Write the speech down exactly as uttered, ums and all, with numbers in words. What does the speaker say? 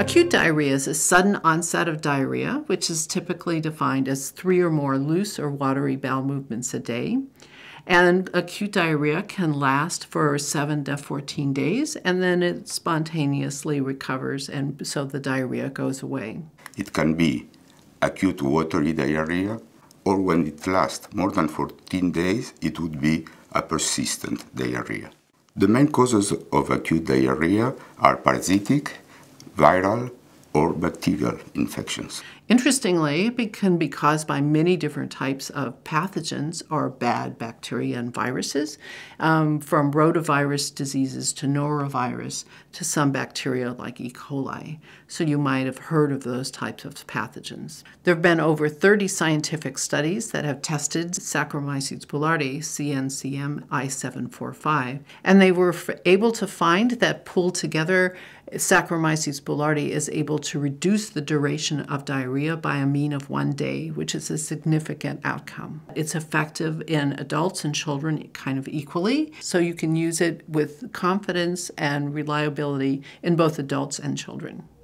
Acute diarrhea is a sudden onset of diarrhea, which is typically defined as three or more loose or watery bowel movements a day. And acute diarrhea can last for seven to fourteen days, and then it spontaneously recovers, and so the diarrhea goes away. It can be acute watery diarrhea, or when it lasts more than fourteen days, it would be a persistent diarrhea. The main causes of acute diarrhea are parasitic, viral, or bacterial infections. Interestingly, it can be caused by many different types of pathogens or bad bacteria and viruses, um, from rotavirus diseases to norovirus to some bacteria like E. coli. So you might have heard of those types of pathogens. There have been over thirty scientific studies that have tested Saccharomyces boulardii, C N C M I seven forty-five, and they were able to find that pulled together, Saccharomyces boulardii is able to reduce the duration of diarrhea by a mean of one day, which is a significant outcome. It's effective in adults and children kind of equally, so you can use it with confidence and reliability in both adults and children.